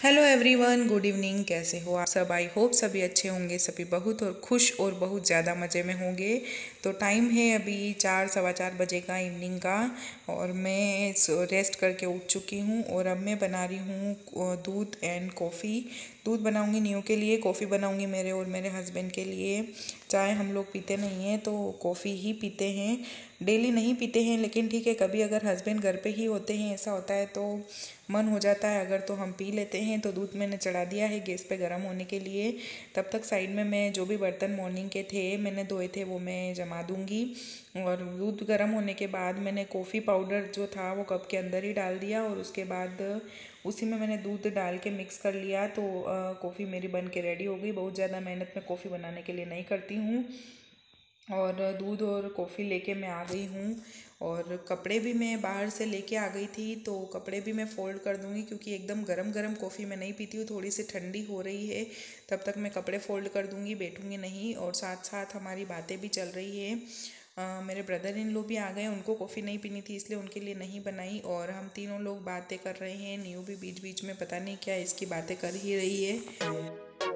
Hello everyone, good evening. कैसे हो आप सब? आई होप सभी अच्छे होंगे, सभी बहुत और खुश और बहुत ज़्यादा मज़े में होंगे। तो टाइम है अभी 4 सवा 4 बजे का इवनिंग का, और मैं रेस्ट करके उठ चुकी हूँ। और अब मैं बना रही हूँ दूध एंड कॉफ़ी। दूध बनाऊँगी न्यू के लिए, कॉफ़ी बनाऊँगी मेरे और मेरे हस्बैंड के लिए। चाय हम लोग पीते नहीं हैं, तो कॉफ़ी ही पीते हैं। डेली नहीं पीते हैं, लेकिन ठीक है, कभी अगर हस्बैंड घर पे ही होते हैं, ऐसा होता है तो मन हो जाता है अगर, तो हम पी लेते हैं। तो दूध मैंने चढ़ा दिया है गैस पे गर्म होने के लिए। तब तक साइड में मैं जो भी बर्तन मॉर्निंग के थे मैंने धोए थे वो मैं जमा दूंगी। और दूध गर्म होने के बाद मैंने कॉफ़ी पाउडर जो था वो कप के अंदर ही डाल दिया, और उसके बाद उसी में मैंने दूध डाल के मिक्स कर लिया। तो कॉफ़ी मेरी बन के रेडी हो गई। बहुत ज़्यादा मेहनत मैं कॉफ़ी बनाने के लिए नहीं करती हूँ। और दूध और कॉफ़ी लेके मैं आ गई हूँ। और कपड़े भी मैं बाहर से लेके आ गई थी, तो कपड़े भी मैं फ़ोल्ड कर दूँगी, क्योंकि एकदम गरम गरम कॉफ़ी मैं नहीं पीती हूँ। थोड़ी सी ठंडी हो रही है, तब तक मैं कपड़े फ़ोल्ड कर दूँगी, बैठूँगी नहीं। और साथ साथ हमारी बातें भी चल रही है। मेरे ब्रदर इन लोग भी आ गए, उनको कॉफ़ी नहीं पीनी थी इसलिए उनके लिए नहीं बनाई। और हम तीनों लोग बातें कर रहे हैं। न्यू भी बीच बीच में पता नहीं क्या इसकी बातें कर ही रही है।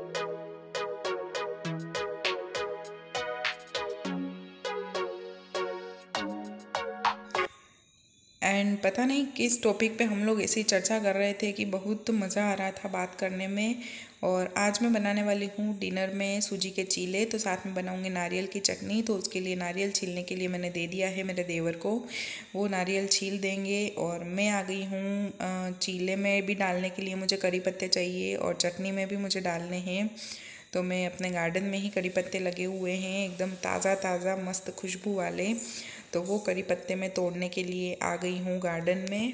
एंड पता नहीं किस टॉपिक पे हम लोग ऐसी चर्चा कर रहे थे कि बहुत मज़ा आ रहा था बात करने में। और आज मैं बनाने वाली हूँ डिनर में सूजी के चीले, तो साथ में बनाऊँगी नारियल की चटनी। तो उसके लिए नारियल छीलने के लिए मैंने दे दिया है मेरे देवर को, वो नारियल छील देंगे। और मैं आ गई हूँ चीले में भी डालने के लिए मुझे करी पत्ते चाहिए, और चटनी में भी मुझे डालने हैं। तो मैं अपने गार्डन में ही करी पत्ते लगे हुए हैं, एकदम ताज़ा ताज़ा मस्त खुशबू वाले। तो वो करी पत्ते मैं तोड़ने के लिए आ गई हूँ गार्डन में।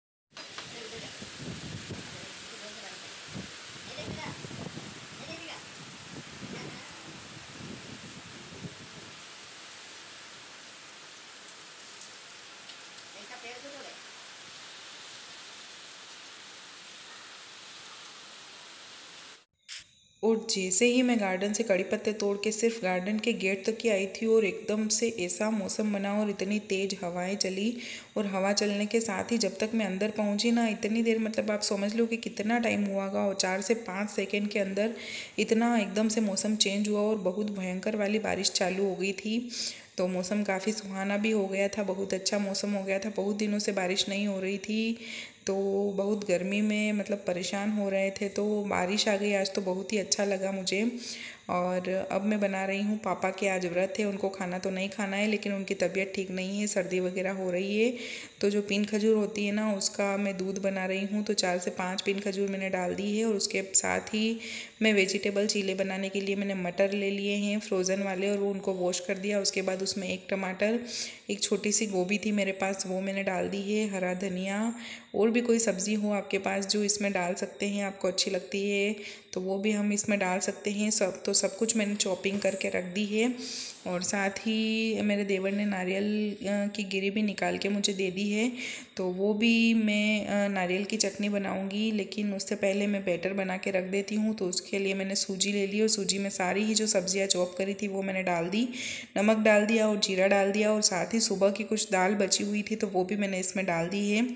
और जैसे ही मैं गार्डन से कड़ी पत्ते तोड़ के सिर्फ गार्डन के गेट तक ही आई थी, और एकदम से ऐसा मौसम बना और इतनी तेज़ हवाएं चली। और हवा चलने के साथ ही जब तक मैं अंदर पहुंची ना, इतनी देर, मतलब आप समझ लो कि कितना टाइम हुआ होगा। और 4 से 5 सेकेंड के अंदर इतना एकदम से मौसम चेंज हुआ, और बहुत भयंकर वाली बारिश चालू हो गई थी। तो मौसम काफ़ी सुहाना भी हो गया था, बहुत अच्छा मौसम हो गया था। बहुत दिनों से बारिश नहीं हो रही थी, तो बहुत गर्मी में मतलब परेशान हो रहे थे। तो बारिश आ गई आज, तो बहुत ही अच्छा लगा मुझे। और अब मैं बना रही हूँ, पापा के आज व्रत है, उनको खाना तो नहीं खाना है, लेकिन उनकी तबीयत ठीक नहीं है, सर्दी वगैरह हो रही है। तो जो पिन खजूर होती है ना, उसका मैं दूध बना रही हूँ। तो 4 से 5 पिन खजूर मैंने डाल दी है। और उसके साथ ही मैं वेजिटेबल चीले बनाने के लिए मैंने मटर ले लिए हैं फ्रोज़न वाले, और वो उनको वॉश कर दिया। उसके बाद उसमें एक टमाटर, एक छोटी सी गोभी थी मेरे पास, वो मैंने डाल दी है, हरा धनिया। और भी कोई सब्ज़ी हो आपके पास जो इसमें डाल सकते हैं, आपको अच्छी लगती है, तो वो भी हम इसमें डाल सकते हैं। सब कुछ मैंने चॉपिंग करके रख दी है। और साथ ही मेरे देवर ने नारियल की गिरी भी निकाल के मुझे दे दी है, तो वो भी मैं नारियल की चटनी बनाऊंगी। लेकिन उससे पहले मैं बैटर बना के रख देती हूँ। तो उसके लिए मैंने सूजी ले ली, और सूजी में सारी ही जो सब्जियाँ चॉप करी थी वो मैंने डाल दी, नमक डाल दिया और जीरा डाल दिया। और साथ ही सुबह की कुछ दाल बची हुई थी, तो वो भी मैंने इसमें डाल दी है।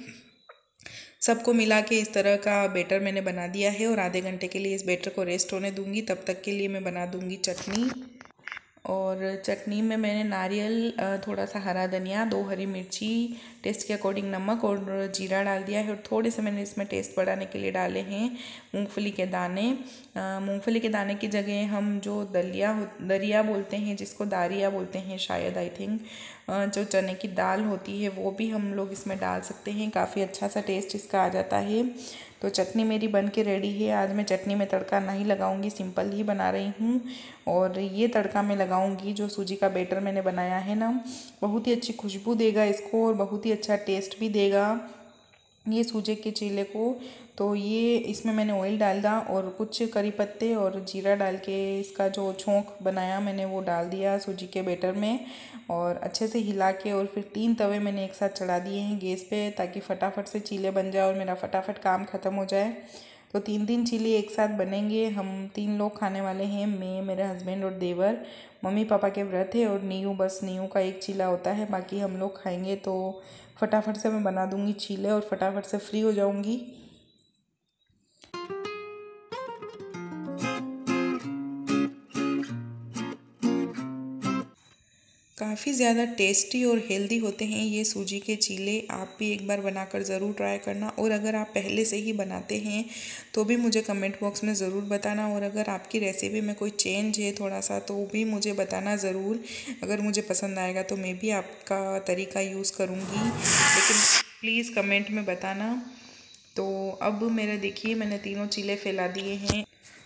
सबको मिला के इस तरह का बैटर मैंने बना दिया है, और आधे घंटे के लिए इस बैटर को रेस्ट होने दूंगी। तब तक के लिए मैं बना दूंगी चटनी। और चटनी में मैंने नारियल, थोड़ा सा हरा धनिया, 2 हरी मिर्ची, टेस्ट के अकॉर्डिंग नमक और जीरा डाल दिया है। और थोड़े से मैंने इसमें टेस्ट बढ़ाने के लिए डाले हैं मूंगफली के दाने। मूंगफली के दाने की जगह हम जो दरिया बोलते हैं, जिसको दारिया बोलते हैं शायद, आई थिंक, जो चने की दाल होती है वो भी हम लोग इसमें डाल सकते हैं। काफ़ी अच्छा सा टेस्ट इसका आ जाता है। तो चटनी मेरी बन के रेडी है। आज मैं चटनी में तड़का नहीं लगाऊंगी, सिंपल ही बना रही हूँ। और ये तड़का मैं लगाऊंगी जो सूजी का बैटर मैंने बनाया है ना, बहुत ही अच्छी खुशबू देगा इसको, और बहुत ही अच्छा टेस्ट भी देगा ये सूजी के चीले को। तो ये इसमें मैंने ऑयल डाला, और कुछ करी पत्ते और जीरा डाल के इसका जो छोंक बनाया मैंने वो डाल दिया सूजी के बैटर में। और अच्छे से हिला के, और फिर 3 तवे मैंने एक साथ चढ़ा दिए हैं गैस पे, ताकि फटाफट से चीले बन जाए और मेरा फटाफट काम ख़त्म हो जाए। तो 3 चीले एक साथ बनेंगे। हम 3 लोग खाने वाले हैं, मैं, मेरे हस्बैंड और देवर। मम्मी पापा के व्रत है, और नीयू, बस नीयू का एक चीला होता है, बाकी हम लोग खाएंगे। तो फटाफट से मैं बना दूंगी चीले, और फटाफट से फ्री हो जाऊंगी। काफ़ी ज़्यादा टेस्टी और हेल्दी होते हैं ये सूजी के चीले। आप भी एक बार बनाकर ज़रूर ट्राई करना, और अगर आप पहले से ही बनाते हैं तो भी मुझे कमेंट बॉक्स में ज़रूर बताना, और अगर आपकी रेसिपी में कोई चेंज है थोड़ा सा तो भी मुझे बताना ज़रूर। अगर मुझे पसंद आएगा तो मैं भी आपका तरीका यूज़ करूँगी, लेकिन प्लीज़ कमेंट में बताना। तो अब मेरा देखिए मैंने तीनों चीले फैला दिए हैं।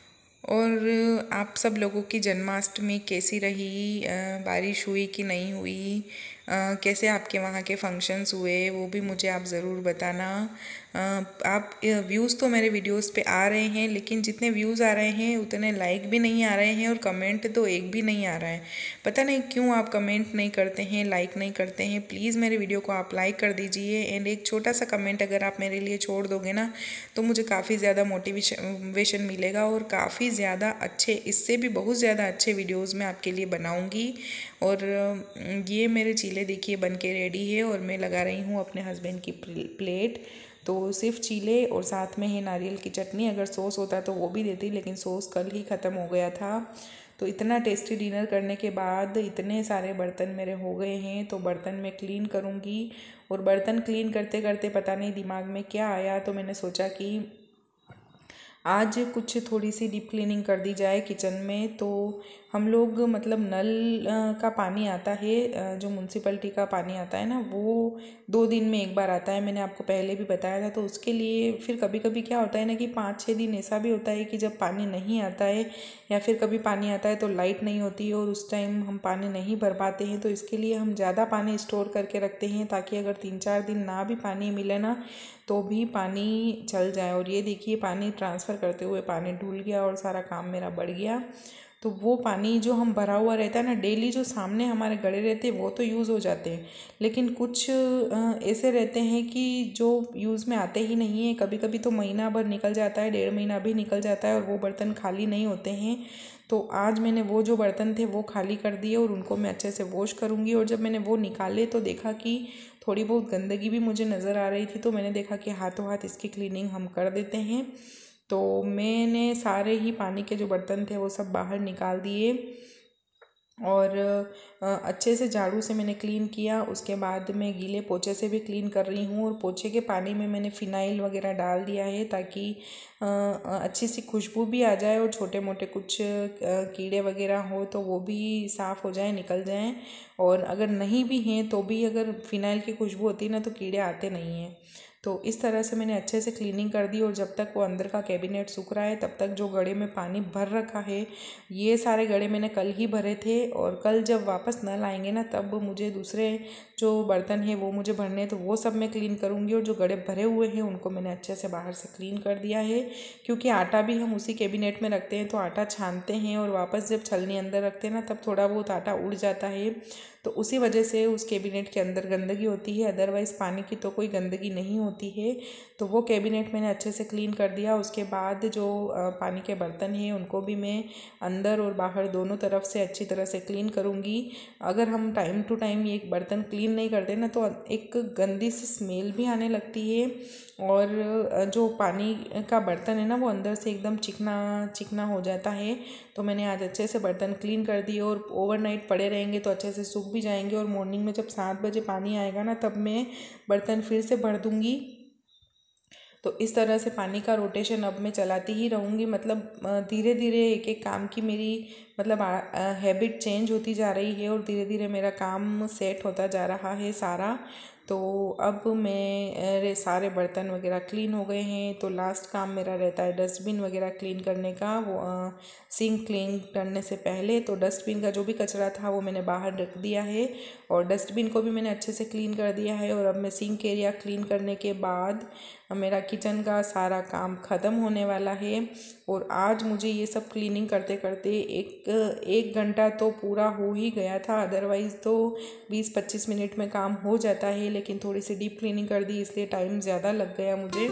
और आप सब लोगों की जन्माष्टमी कैसी रही, बारिश हुई कि नहीं हुई, कैसे आपके वहाँ के फंक्शंस हुए वो भी मुझे आप ज़रूर बताना। आप व्यूज़ तो मेरे वीडियोस पे आ रहे हैं, लेकिन जितने व्यूज़ आ रहे हैं उतने लाइक भी नहीं आ रहे हैं, और कमेंट तो एक भी नहीं आ रहा है। पता नहीं क्यों आप कमेंट नहीं करते हैं, लाइक नहीं करते हैं। प्लीज़ मेरे वीडियो को आप लाइक कर दीजिए, एंड एक छोटा सा कमेंट अगर आप मेरे लिए छोड़ दोगे ना तो मुझे काफ़ी ज़्यादा मोटिवेशन मिलेगा, और काफ़ी ज़्यादा अच्छे, इससे भी बहुत ज़्यादा अच्छे वीडियोस मैं आपके लिए बनाऊंगी। और ये मेरे चीले देखिए बन के रेडी है, और मैं लगा रही हूँ अपने हस्बैंड की प्लेट। तो सिर्फ चीले और साथ में है नारियल की चटनी। अगर सॉस होता तो वो भी देती, लेकिन सॉस कल ही ख़त्म हो गया था। तो इतना टेस्टी डिनर करने के बाद इतने सारे बर्तन मेरे हो गए हैं, तो बर्तन मैं क्लीन करूँगी। और बर्तन क्लीन करते करते पता नहीं दिमाग में क्या आया, तो मैंने सोचा कि आज कुछ थोड़ी सी डीप क्लीनिंग कर दी जाए किचन में। तो हम लोग मतलब नल का पानी आता है, जो म्यूनसिपैलिटी का पानी आता है ना, वो 2 दिन में एक बार आता है। मैंने आपको पहले भी बताया था। तो उसके लिए फिर कभी कभी क्या होता है ना कि 5-6 दिन ऐसा भी होता है कि जब पानी नहीं आता है, या फिर कभी पानी आता है तो लाइट नहीं होती है, और उस टाइम हम पानी नहीं भर पाते हैं। तो इसके लिए हम ज़्यादा पानी स्टोर करके रखते हैं, ताकि अगर 3-4 दिन ना भी पानी मिले ना तो भी पानी चल जाए। और ये देखिए पानी ट्रांसफ़र करते हुए पानी ढुल गया, और सारा काम मेरा बढ़ गया। तो वो पानी जो हम भरा हुआ रहता है ना डेली, जो सामने हमारे गड़े रहते हैं वो तो यूज़ हो जाते हैं, लेकिन कुछ ऐसे रहते हैं कि जो यूज़ में आते ही नहीं है। कभी कभी तो महीना भर निकल जाता है, 1.5 महीना भी निकल जाता है, और वो बर्तन खाली नहीं होते हैं। तो आज मैंने वो जो बर्तन थे वो खाली कर दिए, और उनको मैं अच्छे से वॉश करूँगी। और जब मैंने वो निकाले तो देखा कि थोड़ी बहुत गंदगी भी मुझे नज़र आ रही थी, तो मैंने देखा कि हाथों हाथ इसकी क्लीनिंग हम कर देते हैं। तो मैंने सारे ही पानी के जो बर्तन थे वो सब बाहर निकाल दिए, और अच्छे से झाड़ू से मैंने क्लीन किया। उसके बाद मैं गीले पोछे से भी क्लीन कर रही हूँ, और पोछे के पानी में मैंने फ़िनाइल वगैरह डाल दिया है, ताकि अच्छी सी खुशबू भी आ जाए, और छोटे मोटे कुछ कीड़े वगैरह हो तो वो भी साफ़ हो जाए, निकल जाएं। और अगर नहीं भी हैं तो भी अगर फ़िनाइल की खुशबू होती है ना तो कीड़े आते नहीं हैं। तो इस तरह से मैंने अच्छे से क्लीनिंग कर दी, और जब तक वो अंदर का कैबिनेट सूख रहा है तब तक जो गड़े में पानी भर रखा है, ये सारे गड़े मैंने कल ही भरे थे। और कल जब वापस नल आएंगे ना तब मुझे दूसरे जो बर्तन है वो मुझे भरने हैं, तो वो सब मैं क्लीन करूँगी। और जो गड़े भरे हुए हैं उनको मैंने अच्छे से बाहर से क्लीन कर दिया है, क्योंकि आटा भी हम उसी कैबिनेट में रखते हैं। तो आटा छानते हैं और वापस जब छलनी अंदर रखते हैं ना तब थोड़ा बहुत आटा उड़ जाता है, तो उसी वजह से उस कैबिनेट के अंदर गंदगी होती है। अदरवाइज़ पानी की तो कोई गंदगी नहीं होती है। तो वो कैबिनेट मैंने अच्छे से क्लीन कर दिया। उसके बाद जो पानी के बर्तन हैं उनको भी मैं अंदर और बाहर दोनों तरफ से अच्छी तरह से क्लीन करूँगी। अगर हम टाइम टू टाइम ये बर्तन क्लीन नहीं करते ना तो एक गंदी सी स्मेल भी आने लगती है, और जो पानी का बर्तन है ना वो अंदर से एकदम चिकना चिकना हो जाता है। तो मैंने आज अच्छे से बर्तन क्लीन कर दिए, और ओवरनाइट पड़े रहेंगे तो अच्छे से सूख भी जाएंगे, और मॉर्निंग में जब 7 बजे पानी आएगा ना तब मैं बर्तन फिर से भर दूँगी। तो इस तरह से पानी का रोटेशन अब मैं चलाती ही रहूँगी। मतलब धीरे धीरे एक एक काम की मेरी मतलब हैबिट चेंज होती जा रही है, और धीरे धीरे मेरा काम सेट होता जा रहा है सारा। तो अब मेरे सारे बर्तन वगैरह क्लीन हो गए हैं, तो लास्ट काम मेरा रहता है डस्टबिन वगैरह क्लीन करने का। वो सिंक क्लीन करने से पहले तो डस्टबिन का जो भी कचरा था वो मैंने बाहर रख दिया है, और डस्टबिन को भी मैंने अच्छे से क्लीन कर दिया है। और अब मैं सिंक एरिया क्लीन करने के बाद मेरा किचन का सारा काम ख़त्म होने वाला है। और आज मुझे ये सब क्लीनिंग करते करते एक घंटा तो पूरा हो ही गया था, अदरवाइज़ तो 20-25 मिनट में काम हो जाता है, लेकिन थोड़ी सी डीप क्लीनिंग कर दी इसलिए टाइम ज़्यादा लग गया मुझे।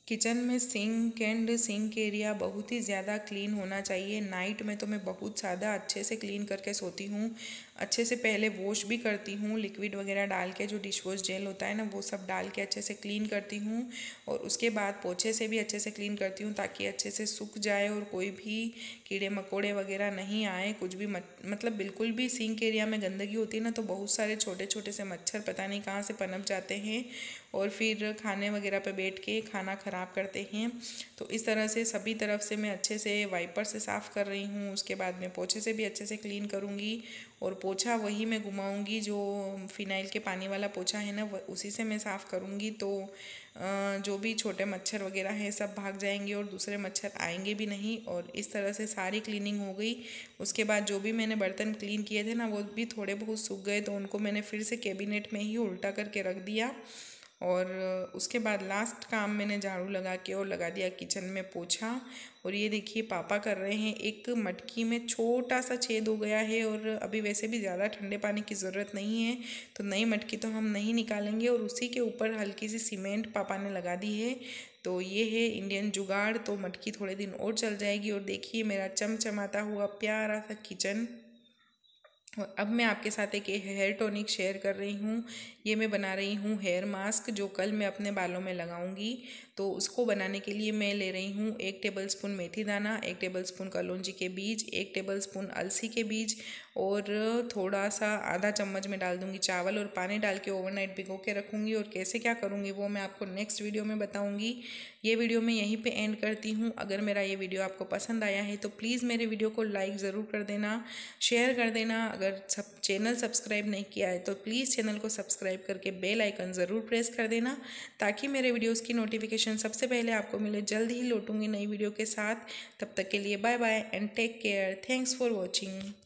किचन में सिंक एरिया बहुत ही ज़्यादा क्लीन होना चाहिए। नाइट में तो मैं बहुत ज़्यादा अच्छे से क्लीन करके सोती हूँ। अच्छे से पहले वॉश भी करती हूँ, लिक्विड वगैरह डाल के, जो डिश वॉश जेल होता है ना वो सब डाल के अच्छे से क्लीन करती हूँ। और उसके बाद पोछे से भी अच्छे से क्लीन करती हूँ ताकि अच्छे से सूख जाए और कोई भी कीड़े मकोड़े वगैरह नहीं आए। कुछ भी मतलब बिल्कुल भी सिंक एरिया में गंदगी होती है ना तो बहुत सारे छोटे छोटे से मच्छर पता नहीं कहाँ से पनप जाते हैं और फिर खाने वगैरह पे बैठ के खाना ख़राब करते हैं। तो इस तरह से सभी तरफ से मैं अच्छे से वाइपर से साफ़ कर रही हूँ। उसके बाद मैं पोछे से भी अच्छे से क्लीन करूँगी और पोछा वही मैं घुमाऊँगी जो फ़िनाइल के पानी वाला पोछा है ना उसी से मैं साफ़ करूँगी। तो जो भी छोटे मच्छर वगैरह हैं सब भाग जाएंगे और दूसरे मच्छर आएंगे भी नहीं। और इस तरह से सारी क्लीनिंग हो गई। उसके बाद जो भी मैंने बर्तन क्लीन किए थे ना वो भी थोड़े बहुत सूख गए तो उनको मैंने फिर से कैबिनेट में ही उल्टा करके रख दिया। और उसके बाद लास्ट काम मैंने झाड़ू लगा के और लगा दिया किचन में पोछा। और ये देखिए पापा कर रहे हैं, एक मटकी में छोटा सा छेद हो गया है और अभी वैसे भी ज़्यादा ठंडे पानी की ज़रूरत नहीं है तो नई मटकी तो हम नहीं निकालेंगे और उसी के ऊपर हल्की सी सीमेंट पापा ने लगा दी है। तो ये है इंडियन जुगाड़। तो मटकी थोड़े दिन और चल जाएगी। और देखिए मेरा चमचमाता हुआ प्यारा सा किचन। और अब मैं आपके साथ एक हेयर टॉनिक शेयर कर रही हूँ। ये मैं बना रही हूँ हेयर मास्क जो कल मैं अपने बालों में लगाऊंगी। तो उसको बनाने के लिए मैं ले रही हूँ 1 टेबलस्पून मेथी दाना, 1 टेबलस्पून कलौंजी के बीज, 1 टेबलस्पून अलसी के बीज और थोड़ा सा आधा चम्मच में डाल दूँगी चावल और पानी डाल के ओवरनाइट भिगो के रखूँगी। और कैसे क्या करूँगी वो मैं आपको नेक्स्ट वीडियो में बताऊँगी। ये वीडियो मैं यहीं पे एंड करती हूँ। अगर मेरा ये वीडियो आपको पसंद आया है तो प्लीज़ मेरे वीडियो को लाइक ज़रूर कर देना, शेयर कर देना। अगर चैनल सब्सक्राइब नहीं किया है तो प्लीज़ चैनल को सब्सक्राइब करके बेल आइकन ज़रूर प्रेस कर देना ताकि मेरे वीडियोस की नोटिफिकेशन सबसे पहले आपको मिले। जल्द ही लौटूंगी नई वीडियो के साथ। तब तक के लिए bye bye and take care. Thanks for watching.